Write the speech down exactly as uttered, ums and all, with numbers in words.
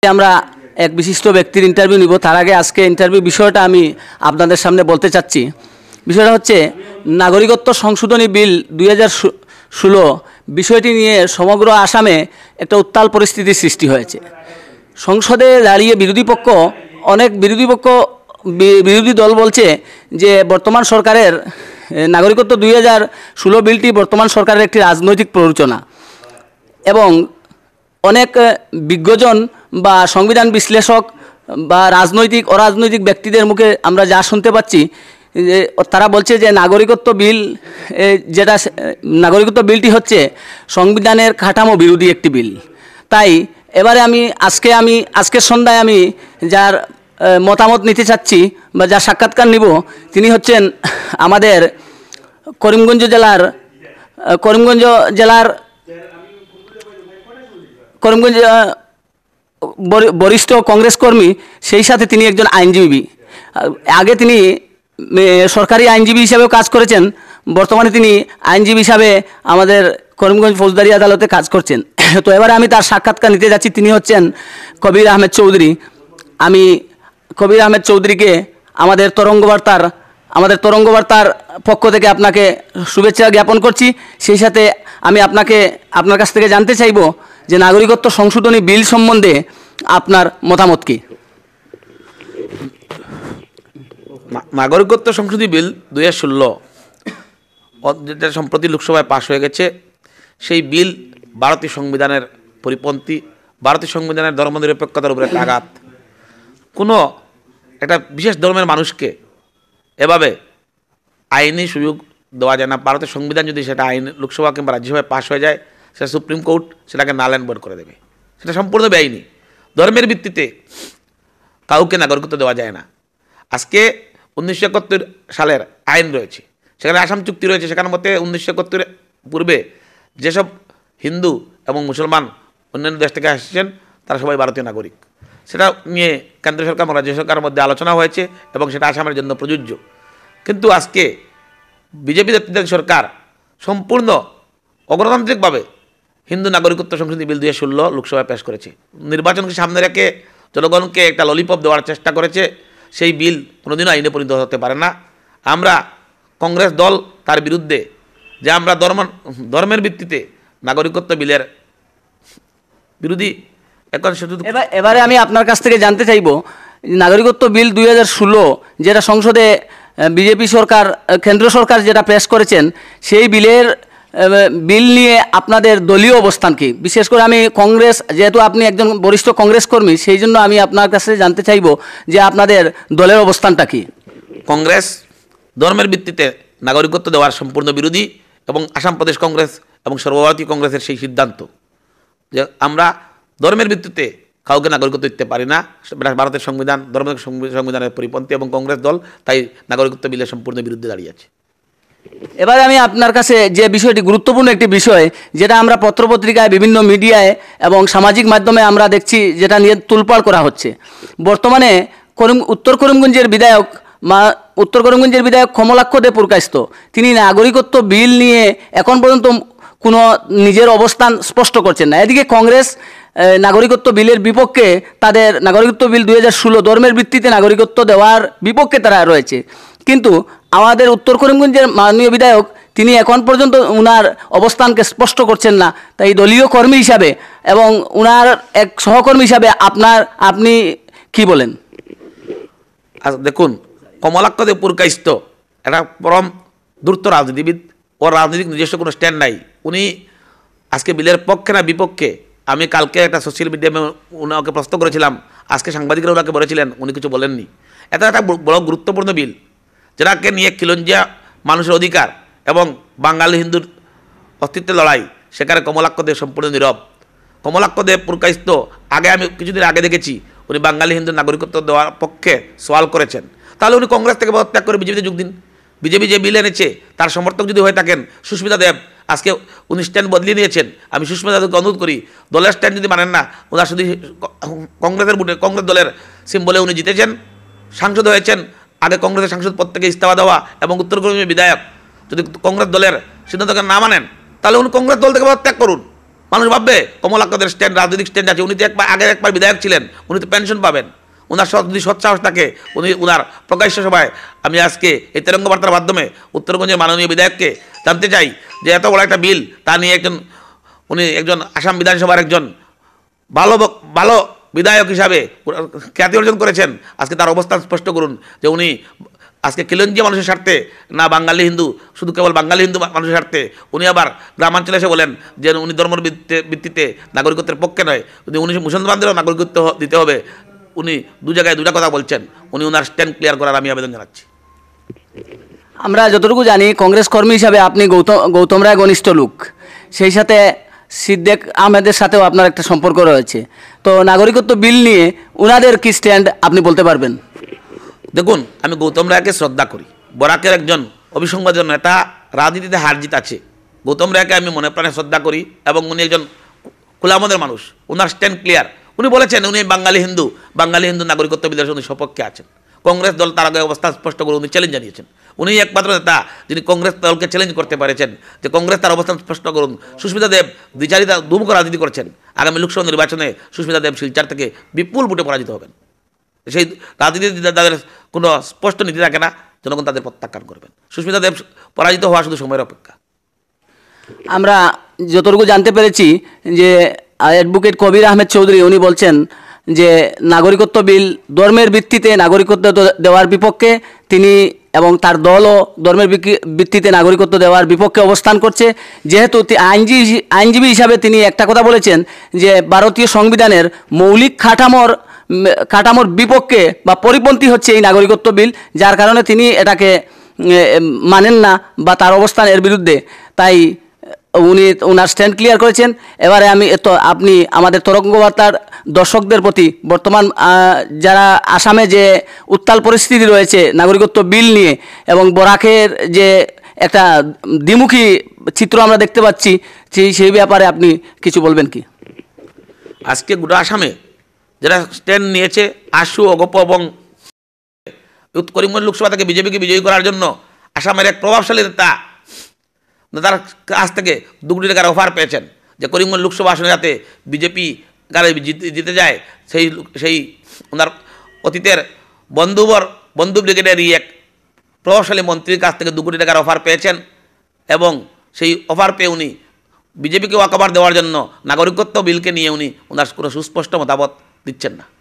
আমরা এক বিশিষ্ট ব্যক্তির ইন্টারভিউ নিব। তার আগে আজকে ইন্টারভিউ বিষয়টা আমি আপনাদের সামনে বলতে চাচ্ছি। বিষয়টা হচ্ছে নাগরিকত্ব সংশোধনী বিল দুই হাজার ষোলো বিষয়টি নিয়ে সমগ্র আসামে একটা উত্তাল পরিস্থিতির সৃষ্টি হয়েছে। সংসদে দাঁড়িয়ে বিরোধী পক্ষ অনেক বিরোধী পক্ষ বিরোধী দল বলছে যে বর্তমান সরকারের নাগরিকত্ব দুই হাজার ষোলো বিলটি বর্তমান সরকারের একটি রাজনৈতিক প্ররোচনা, এবং অনেক বিজ্ঞজন বা সংবিধান বিশ্লেষক বা রাজনৈতিক অরাজনৈতিক ব্যক্তিদের মুখে আমরা যা শুনতে পাচ্ছি যে তারা বলছে যে নাগরিকত্ব বিল যেটা নাগরিকত্ব বিলটি হচ্ছে সংবিধানের কাঠামো বিরোধী একটি বিল। তাই এবারে আমি আজকে আমি আজকের সন্ধ্যায় আমি যার মতামত নিতে চাচ্ছি বা যার সাক্ষাৎকার নিব তিনি হচ্ছেন আমাদের করিমগঞ্জ জেলার করিমগঞ্জ জেলার করিমগঞ্জ বরিষ্ঠ কংগ্রেস কর্মী, সেই সাথে তিনি একজন আইনজীবী। আগে তিনি সরকারি আইনজীবী হিসাবেও কাজ করেছেন, বর্তমানে তিনি আইনজীবী হিসাবে আমাদের করিমগঞ্জ ফৌজদারি আদালতে কাজ করছেন। তো এবারে আমি তার সাক্ষাৎকার নিতে যাচ্ছি। তিনি হচ্ছেন কবির আহমেদ চৌধুরী। আমি কবির আহমেদ চৌধুরীকে আমাদের তরঙ্গ বার্তার আমাদের তরঙ্গ বার্তার পক্ষ থেকে আপনাকে শুভেচ্ছা জ্ঞাপন করছি। সেই সাথে আমি আপনাকে আপনার কাছ থেকে জানতে চাইব যে নাগরিকত্ব সংশোধনী বিল সম্বন্ধে আপনার মতামত কি? নাগরিকত্ব সংশোধনী বিল দুই হাজার ষোলো যেটা সম্প্রতি লোকসভায় পাশ হয়ে গেছে, সেই বিল ভারতীয় সংবিধানের পরিপন্থী, ভারতীয় সংবিধানের ধর্মনিরপেক্ষতার উপরে একটা আঘাত। কোনো একটা বিশেষ ধর্মের মানুষকে এভাবে আইনি সুযোগ দেওয়া যায় না। ভারতের সংবিধান যদি সেটা আইন লোকসভা কিংবা রাজ্যসভায় পাশ হয়ে যায়, সেটা সুপ্রিম কোর্ট সেটাকে নাল অ্যান্ড ভয়েড করে দেবে। সেটা সম্পূর্ণ বেআইনি। ধর্মের ভিত্তিতে কাউকে নাগরিকত্ব দেওয়া যায় না। আজকে উনিশশো একাত্তর সালের আইন রয়েছে, সেখানে আসাম চুক্তি রয়েছে, সেখানে মতে উনিশশো একাত্তরের পূর্বে যেসব হিন্দু এবং মুসলমান অন্যান্য দেশ থেকে আসছেন তারা সবাই ভারতীয় নাগরিক। সেটা নিয়ে কেন্দ্র সরকার এবং রাজ্য সরকারের মধ্যে আলোচনা হয়েছে এবং সেটা আসামের জন্য প্রযোজ্য। কিন্তু আজকে বিজেপি নেতৃত্বাধীন সরকার সম্পূর্ণ অগণতান্ত্রিকভাবে হিন্দু নাগরিকত্ব সংশোধনী বিল দুই হাজার ষোলো লোকসভায় পেশ করেছে। নির্বাচনকে সামনে রেখে জনগণকে একটা ললিপপ দেওয়ার চেষ্টা করেছে। সেই বিল কোনোদিনও আইনে পরিণত হতে পারে না। আমরা কংগ্রেস দল তার বিরুদ্ধে, যে আমরা ধর্ম ধর্মের ভিত্তিতে নাগরিকত্ব বিলের বিরোধী। এখন শুধু এবারে আমি আপনার কাছ থেকে জানতে চাইব নাগরিকত্ব বিল দুই হাজার ষোলো যেটা সংসদে বিজেপি সরকার কেন্দ্র সরকার যেটা পেশ করেছেন, সেই বিলের বিল নিয়ে আপনাদের দলীয় অবস্থান কি? বিশেষ করে আমি কংগ্রেস, যেহেতু আপনি একজন বরিষ্ঠ কংগ্রেস কর্মী, সেই জন্য আমি আপনার কাছে জানতে চাইব যে আপনাদের দলের অবস্থানটা কি? কংগ্রেস ধর্মের ভিত্তিতে নাগরিকত্ব দেওয়ার সম্পূর্ণ বিরোধী, এবং আসাম প্রদেশ কংগ্রেস এবং সর্বভারতীয় কংগ্রেসের সেই সিদ্ধান্ত যে আমরা ধর্মের ভিত্তিতে কাউকে নাগরিকত্ব দিতে পারি না। ভারতের সংবিধান ধর্মের সংবিধানের পরিপন্থী, এবং কংগ্রেস দল তাই নাগরিকত্ব বিলের সম্পূর্ণ বিরুদ্ধে দাঁড়িয়ে আছে। এবারে আমি আপনার কাছে যে বিষয়টি গুরুত্বপূর্ণ একটি বিষয়, যেটা আমরা পত্রপত্রিকায় বিভিন্ন মিডিয়ায় এবং সামাজিক মাধ্যমে আমরা দেখছি, যেটা নিয়ে তোলপাড় করা হচ্ছে। বর্তমানে করিম উত্তর করিমগঞ্জের বিধায়ক মা উত্তর করিমগঞ্জের বিধায়ক কমলাক্ষ দে পুরকায়স্থ, তিনি নাগরিকত্ব বিল নিয়ে এখন পর্যন্ত কোনো নিজের অবস্থান স্পষ্ট করছেন না। এদিকে কংগ্রেস নাগরিকত্ব বিলের বিপক্ষে, তাদের নাগরিকত্ব বিল দুই হাজার ষোলো ধর্মের ভিত্তিতে নাগরিকত্ব দেওয়ার বিপক্ষে তারা রয়েছে। কিন্তু আমাদের উত্তর করিমগঞ্জের মাননীয় বিধায়ক তিনি এখন পর্যন্ত উনার অবস্থানকে স্পষ্ট করছেন না। তাই দলীয় কর্মী হিসাবে এবং উনার এক সহকর্মী হিসাবে আপনার আপনি কি বলেন? আচ্ছা দেখুন, কমলাক্ষ দে পুরকায়স্থ একটা পরম দ্রুত রাজনীতিবিদ। ওর রাজনৈতিক নিজস্ব কোনো স্ট্যান্ড নাই। উনি আজকে বিলের পক্ষে না বিপক্ষে, আমি কালকে একটা সোশ্যাল মিডিয়ামে ওনাকে প্রশ্ন করেছিলাম, আজকে সাংবাদিকরা ওনাকে বলেছিলেন, উনি কিছু বলেননি। এটা একটা বড় গুরুত্বপূর্ণ বিল, যেটাকে নিয়ে খিলঞ্জিয়া মানুষের অধিকার এবং বাঙালি হিন্দুর অস্তিত্বের লড়াই, সেখানে কমলাক্ষ দে সম্পূর্ণ নীরব। কমলাক্ষ দে পুরকায়স্থ আগে আমি কিছুদিন আগে দেখেছি উনি বাঙালি হিন্দুর নাগরিকত্ব দেওয়ার পক্ষে সওয়াল করেছেন। তাহলে উনি কংগ্রেস থেকে পদত্যাগ করে বিজেপিতে যোগ দিন। বিজেপি যে বিল এনেছে তার সমর্থক যদি হয়ে থাকেন, সুস্মিতা দেব আজকে উনি স্ট্যান্ড বদলিয়ে নিয়েছেন। আমি সুস্মিতা দেবকে অনুরোধ করি, দলের স্ট্যান্ড যদি মানেন না, ওনার শুধু কংগ্রেসের বুটে কংগ্রেস দলের সিম্বলে উনি জিতেছেন, সাংসদ হয়েছেন। আগে কংগ্রেসের সাংসদ পদ থেকে ইস্তফা দেওয়া এবং উত্তর করিমের বিধায়ক যদি কংগ্রেস দলের সিদ্ধান্তকে না মানেন, তাহলে উনি কংগ্রেস দল থেকে পদত্যাগ করুন। মানুষ ভাববে কমলাক্ষদের স্ট্যান্ড, রাজনৈতিক স্ট্যান্ড আছে। উনি তো একবার আগের একবার বিধায়ক ছিলেন, উনি তো পেনশন পাবেন। ওনার যদি সৎসাহস থাকে উনি ওনার প্রকাশ্য সভায়, আমি আজকে এই তেরঙ্গ বার্তার মাধ্যমে উত্তরগঞ্জের মাননীয় বিধায়ককে জানতে চাই যে এত বড় একটা বিল, তা নিয়ে একজন উনি একজন আসাম বিধানসভার একজন ভালো ভালো বিধায়ক হিসাবে খ্যাতি অর্জন করেছেন, আজকে তার অবস্থান স্পষ্ট করুন যে উনি আজকে খিলঞ্জিয়া মানুষের স্বার্থে না বাঙালি হিন্দু, শুধু কেবল বাঙালি হিন্দু মানুষের স্বার্থে। উনি আবার গ্রামাঞ্চলে এসে বলেন যে উনি ধর্মের ভিত্তিতে নাগরিকত্বের পক্ষে নয়, যদি উনি মুসলমানদেরও নাগরিকত্ব দিতে হবে। উনি দু জায়গায় দুটা কথা বলছেন, উনি ওনার স্ট্যান্ড ক্লিয়ার করার আমি আবেদন জানাচ্ছি। আমরা যতটুকু জানি কংগ্রেস কর্মী হিসাবে আপনি গৌতম গৌতম রায় ঘনিষ্ঠ লোক, সেই সাথে সিদ্দিক আহমেদের সাথেও আপনার একটা সম্পর্ক রয়েছে। তো নাগরিকত্ব বিল নিয়ে ওনাদের কি স্ট্যান্ড আপনি বলতে পারবেন? দেখুন, আমি গৌতম রায়কে শ্রদ্ধা করি, বরাকের একজন অভিসংবাদের নেতা, রাজনীতিতে হার জিত আছে। গৌতম রায়কে আমি মনে প্রাণে শ্রদ্ধা করি এবং উনি একজন খোলা মনের মানুষ। ওনার স্ট্যান্ড ক্লিয়ার। উনি বলেছেন উনি বাঙালি হিন্দু, বাঙালি হিন্দু নাগরিকত্ব বিলের উনি সপক্ষে আছেন। কংগ্রেস দল তার আগে অবস্থা স্পষ্ট করে উনি চ্যালেঞ্জ জানিয়েছেন। উনি একমাত্র নেতা যিনি কংগ্রেস দলকে চ্যালেঞ্জ করতে পেরেছেন যে কংগ্রেস তার অবস্থান স্পষ্ট করুন। সুস্মিতা দেব দ্বিচারিতা দুমুখ রাজনীতি করছেন, আগামী লোকসভা নির্বাচনে সুস্মিতা দেব শিলচর থেকে বিপুল ভোটে পরাজিত হবেন। সেই রাজনীতি তাদের কোনো স্পষ্ট নীতি থাকে না, জনগণ তাদের প্রত্যাখ্যান করবেন। সুস্মিতা দেব পরাজিত হওয়া শুধু সময়ের অপেক্ষা। আমরা যতটুকু জানতে পেরেছি যে অ্যাডভোকেট কবির আহমেদ চৌধুরী উনি বলছেন যে নাগরিকত্ব বিল ধর্মের ভিত্তিতে নাগরিকত্ব দেওয়ার বিপক্ষে তিনি এবং তার দলও ধর্মের ভিত্তিতে নাগরিকত্ব দেওয়ার বিপক্ষে অবস্থান করছে। যেহেতু আইনজীবী আইনজীবী হিসাবে তিনি একটা কথা বলেছেন যে ভারতীয় সংবিধানের মৌলিক কাঠামোর কাঠামোর বিপক্ষে বা পরিপন্থী হচ্ছে এই নাগরিকত্ব বিল, যার কারণে তিনি এটাকে মানেন না বা তার অবস্থান এর বিরুদ্ধে। তাই উনি ওনার স্ট্যান্ড ক্লিয়ার করেছেন। এবারে আমি তো আপনি আমাদের তরঙ্গ বার্তার দর্শকদের প্রতি বর্তমান যারা আসামে যে উত্তাল পরিস্থিতি রয়েছে নাগরিকত্ব বিল নিয়ে এবং বরাকের যে একটা দ্বিমুখী চিত্র আমরা দেখতে পাচ্ছি, সেই সেই ব্যাপারে আপনি কিছু বলবেন কি? আজকে গোটা আসামে যারা স্ট্যান্ড নিয়েছে আশু অগপ এবং করিমগঞ্জ লোকসভা থেকে বিজেপিকে বিজয়ী করার জন্য আসামের এক প্রভাবশালী নেতা তার কাছ থেকে দু কোটি টাকার অফার পেয়েছেন যে করিমগঞ্জ লোকসভা আসনে যাতে বিজেপি গাড়ি জিতে যায়, সেই সেই ওনার অতীতের বন্ধুবর বন্ধু ব্রিগেডেরই এক প্রভাবশালী মন্ত্রীর কাছ থেকে দু কোটি টাকার অফার পেয়েছেন এবং সেই অফার পেয়ে উনি বিজেপিকে ওয়াকওভার দেওয়ার জন্য নাগরিকত্ব বিলকে নিয়ে উনি ওনার কোনো সুস্পষ্ট মতামত দিচ্ছেন না।